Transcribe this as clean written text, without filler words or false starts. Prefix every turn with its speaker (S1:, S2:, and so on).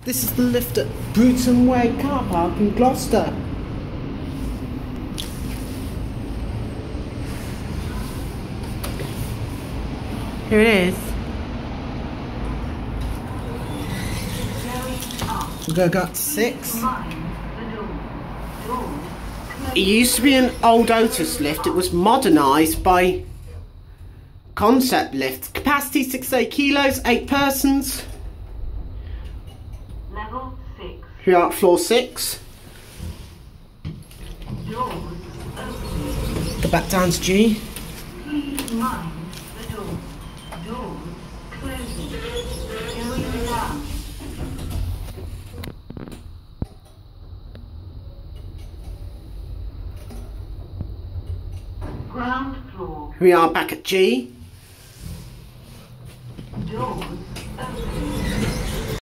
S1: This is the lift at Bruton Way car park in Gloucester. Here it is. We're going to go up to 6. It used to be an old Otis lift. It was modernised by Concept Lift. Capacity 68 kilos, 8 persons.
S2: Level 6.
S1: Here we are at floor 6.
S2: Doors open.
S1: Go back down to G.
S2: Please mind the door. Doors closing. Going down. Ground floor.
S1: Here we are back at G.